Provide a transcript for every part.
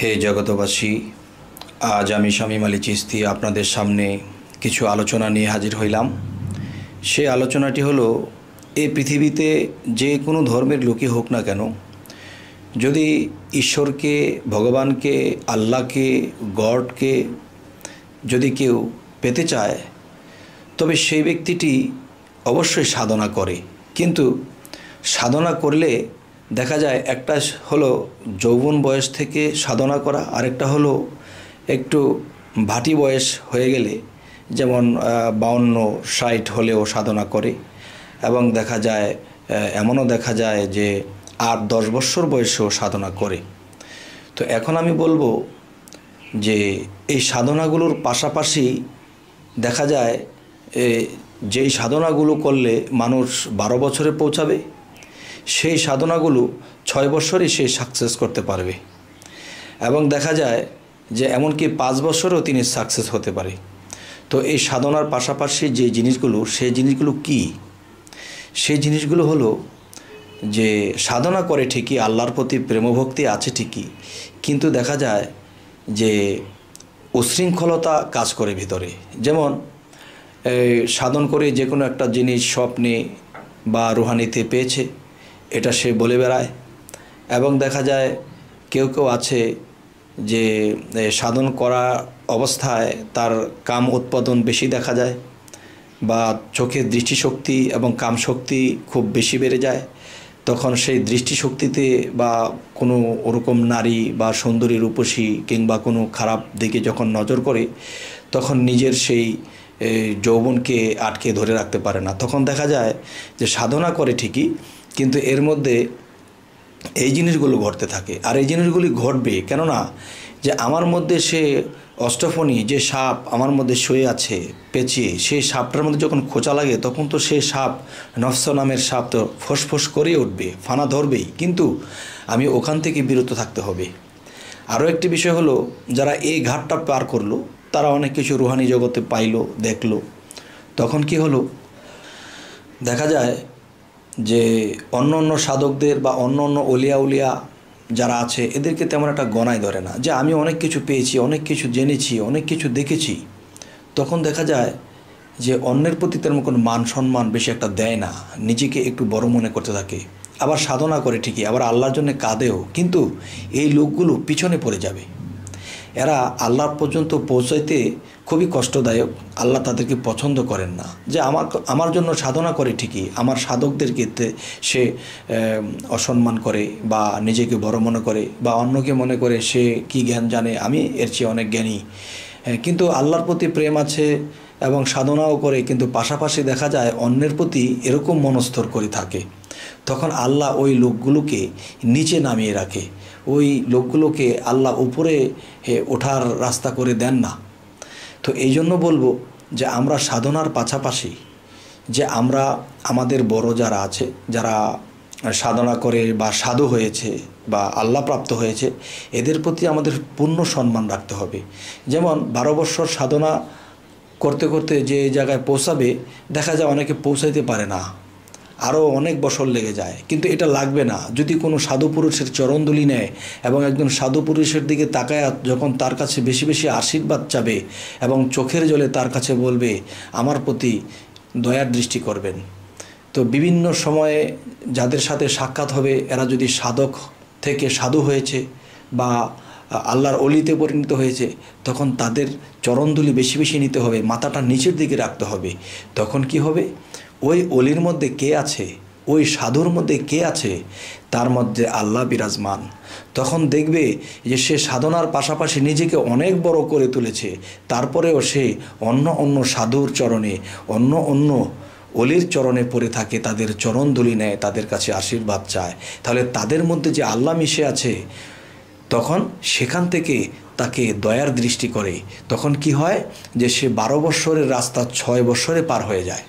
হে জগতবাসী, আজ আমি শামীম আলী চিশতি আপনাদের সামনে কিছু আলোচনা নিয়ে হাজির হইলাম। সে আলোচনাটি হলো, এই পৃথিবীতে যে কোনো ধর্মের লোকই হোক না কেন, যদি ঈশ্বরকে, ভগবানকে, আল্লাহকে, গডকে যদি কেউ পেতে চায়, তবে সেই ব্যক্তিটি অবশ্যই সাধনা করে। কিন্তু সাধনা করলে দেখা যায়, একটা হলো যৌবন বয়স থেকে সাধনা করা, আরেকটা হলো একটু ভাটি বয়স হয়ে গেলে, যেমন 52-60 হলেও সাধনা করে। এবং দেখা যায়, এমনও দেখা যায় যে 8-10 বছর বয়সেও সাধনা করে। তো এখন আমি বলবো যে এই সাধনাগুলোর পাশাপাশি দেখা যায় যেই সাধনাগুলো করলে মানুষ 12 বছরে পৌঁছাবে, সেই সাধনাগুলো 6 বছরই সে সাকসেস করতে পারবে। এবং দেখা যায় যে এমনকি 5 বছরেও তিনি সাকসেস হতে পারে। তো এই সাধনার পাশাপাশি যে জিনিসগুলো, সেই জিনিসগুলো কি? সেই জিনিসগুলো হলো যে সাধনা করে ঠিকই, আল্লাহর প্রতি প্রেমভক্তি আছে ঠিকই, কিন্তু দেখা যায় যে উশৃঙ্খলতা কাজ করে ভিতরে। যেমন সাধন করে যে কোনো একটা জিনিস স্বপ্নে বা রুহানিতে পেয়েছে, এটা সে বলে বেড়ায়। এবং দেখা যায় কেউ কেউ আছে যে সাধন করা অবস্থায় তার কাম উৎপাদন বেশি দেখা যায়, বা চোখের দৃষ্টিশক্তি এবং কাম শক্তি খুব বেশি বেড়ে যায়। তখন সেই দৃষ্টিশক্তিতে বা কোনো ওরকম নারী বা সুন্দরী রূপসী কিংবা কোনো খারাপ দিকে যখন নজর করে, তখন নিজের সেই যৌবনকে আটকে ধরে রাখতে পারে না। তখন দেখা যায় যে সাধনা করে ঠিকই, কিন্তু এর মধ্যে এই জিনিসগুলো ঘটতে থাকে। আর এই জিনিসগুলি ঘটবে কেননা, যে আমার মধ্যে সে অষ্টফণী যে সাপ আমার মধ্যে শুয়ে আছে পেঁচিয়ে, সেই সাপটার মধ্যে যখন খোঁচা লাগে, তখন তো সেই সাপ, নফস নামের সাপ, তো ফোঁস করে উঠবে, ফানা ধরবেই। কিন্তু আমি ওখান থেকে বিরত থাকতে হবে। আরও একটি বিষয় হলো, যারা এই ঘাটটা পার করলো, তারা অনেক কিছু রুহানি জগতে পাইলো, দেখলো। তখন কি হলো, দেখা যায় যে অন্য সাধকদের বা অন্য উলিয়া যারা আছে, এদেরকে তেমন একটা গণায় ধরে না, যে আমি অনেক কিছু পেয়েছি, অনেক কিছু জেনেছি, অনেক কিছু দেখেছি। তখন দেখা যায় যে অন্যের প্রতি তেমন কোনো মান সম্মান বেশি একটা দেয় না, নিজেকে একটু বড় মনে করতে থাকে। আবার সাধনা করে ঠিকই, আবার আল্লাহর জন্য কাঁদেও, কিন্তু এই লোকগুলো পিছনে পড়ে যাবে। এরা আল্লাহ পর্যন্ত পৌঁছাইতে খুবই কষ্টদায়ক। আল্লাহ তাদেরকে পছন্দ করেন না। যে আমার জন্য সাধনা করে ঠিকই, আমার সাধকদেরকে সে অসম্মান করে, বা নিজেকে বড় মনে করে, বা অন্যকে মনে করে সে কি জ্ঞান জানে, আমি এর চেয়ে অনেক জ্ঞানী। কিন্তু আল্লাহর প্রতি প্রেম আছে এবং সাধনাও করে, কিন্তু পাশাপাশি দেখা যায় অন্যের প্রতি এরকম মনস্তর করে থাকে। তখন আল্লাহ ওই লোকগুলোকে নিচে নামিয়ে রাখে, ওই লোকগুলোকে আল্লাহ উপরে ওঠার রাস্তা করে দেন না। তো এই জন্য বলবো যে আমরা সাধনার পাশাপাশি যে আমরা আমাদের বড় যারা আছে, যারা সাধনা করে বা সাধু হয়েছে বা আল্লাহ প্রাপ্ত হয়েছে, এদের প্রতি আমাদের পূর্ণ সম্মান রাখতে হবে। যেমন 12 বছর সাধনা করতে করতে যে জায়গায় পৌঁছাবে, দেখা যায় অনেকে পৌঁছাইতে পারে না, আরও অনেক বছর লেগে যায়। কিন্তু এটা লাগবে না, যদি কোনো সাধু পুরুষের চরণধুলি নেয় এবং একজন সাধু পুরুষের দিকে তাকায় যখন তার কাছে বেশি বেশি আশীর্বাদ চাবে এবং চোখের জলে তার কাছে বলবে আমার প্রতি দয়ার দৃষ্টি করবেন, তো বিভিন্ন সময়ে যাদের সাথে সাক্ষাৎ হবে, এরা যদি সাধক থেকে সাধু হয়েছে বা আল্লাহর অলিতে পরিণত হয়েছে, তখন তাদের চরণধুলি বেশি বেশি নিতে হবে, মাথাটা নিচের দিকে রাখতে হবে। তখন কি হবে, ওই অলির মধ্যে কে আছে, ওই সাধুর মধ্যে কে আছে, তার মধ্যে আল্লাহ বিরাজমান। তখন দেখবে যে সে সাধনার পাশাপাশি নিজেকে অনেক বড় করে তুলেছে, তারপরেও সে অন্য সাধুর চরণে, অন্য অলির চরণে পড়ে থাকে, তাদের চরণধুলি নেয়, তাদের কাছে আশীর্বাদ চায়। তাহলে তাদের মধ্যে যে আল্লাহ মিশে আছে, তখন সেখান থেকে তাকে দয়ার দৃষ্টি করে। তখন কি হয়, যে সে 12 বছরের রাস্তা 6 বছরে পার হয়ে যায়।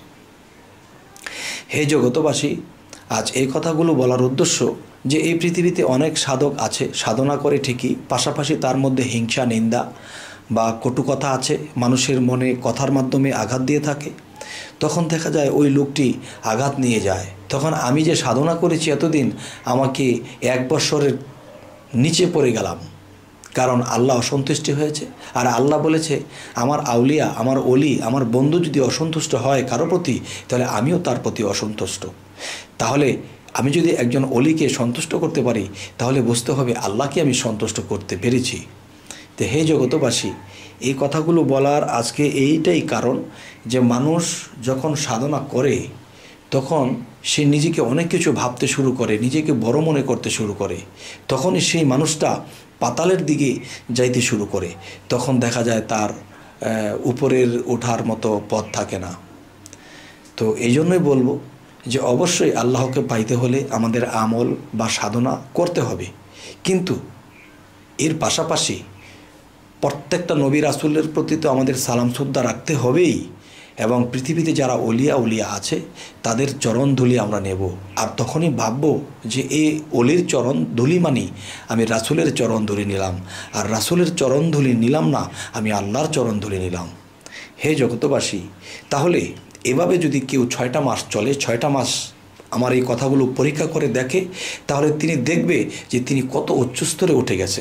হে জগতবাসী, আজ এই কথাগুলো বলার উদ্দেশ্য যে এই পৃথিবীতে অনেক সাধক আছে, সাধনা করে ঠিকই, পাশাপাশি তার মধ্যে হিংসা, নিন্দা বা কটু কথা আছে, মানুষের মনে কথার মাধ্যমে আঘাত দিয়ে থাকে। তখন দেখা যায় ওই লোকটি আঘাত নিয়ে যায়। তখন আমি যে সাধনা করেছি এতদিন, আমাকে 1 বছরের নিচে পড়ে গেলাম, কারণ আল্লাহ অসন্তুষ্টি হয়েছে। আর আল্লাহ বলেছে, আমার আউলিয়া, আমার অলি, আমার বন্ধু যদি অসন্তুষ্ট হয় কারো প্রতি, তাহলে আমিও তার প্রতি অসন্তুষ্ট। তাহলে আমি যদি একজন অলিকে সন্তুষ্ট করতে পারি, তাহলে বুঝতে হবে আল্লাহকে আমি সন্তুষ্ট করতে পেরেছি। তো হে জগতবাসী, এই কথাগুলো বলার আজকে এইটাই কারণ যে মানুষ যখন সাধনা করে তখন সে নিজেকে অনেক কিছু ভাবতে শুরু করে, নিজেকে বড় মনে করতে শুরু করে। তখনই সেই মানুষটা পাতালের দিকে যাইতে শুরু করে। তখন দেখা যায় তার উপরের ওঠার মতো পথ থাকে না। তো এই জন্যই বলবো যে অবশ্যই আল্লাহকে পাইতে হলে আমাদের আমল বা সাধনা করতে হবে, কিন্তু এর পাশাপাশি প্রত্যেকটা নবী রাসূলের প্রতি তো আমাদের সালাম শ্রদ্ধা রাখতে হবেই, এবং পৃথিবীতে যারা অলিয়া আছে তাদের চরণ ধুলি আমরা নেব। আর তখনই ভাববো যে এই অলির চরণ ধুলি মানি আমি রাসূলের চরণ ধুলি নিলাম, আর রাসূলের চরণ ধুলি নিলাম না, আমি আল্লাহর চরণ ধুলি নিলাম। হে জগতবাসী, তাহলে এভাবে যদি কেউ 6টা মাস চলে, 6টা মাস আমার এই কথাগুলো পরীক্ষা করে দেখে, তাহলে তিনি দেখবে যে তিনি কত উচ্চস্তরে উঠে গেছে।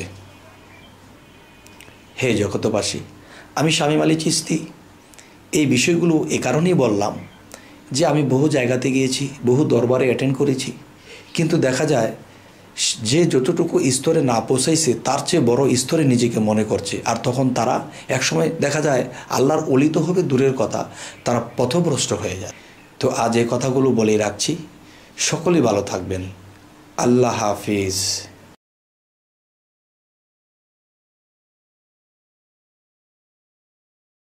হে জগতবাসী, আমি শামীম আলী চিশতি এই বিষয়গুলো এ কারণেই বললাম যে আমি বহু জায়গাতে গিয়েছি, বহু দরবারে অ্যাটেন্ড করেছি, কিন্তু দেখা যায় যে যতটুকু স্তরে না পৌঁছাইছে তার চেয়ে বড় স্তরে নিজেকে মনে করছে। আর তখন তারা একসময় দেখা যায় আল্লাহর অলি তো হবে দূরের কথা, তারা পথভ্রষ্ট হয়ে যায়। তো আজ এই কথাগুলো বলেই রাখছি, সকলেই ভালো থাকবেন। আল্লাহ হাফিজ।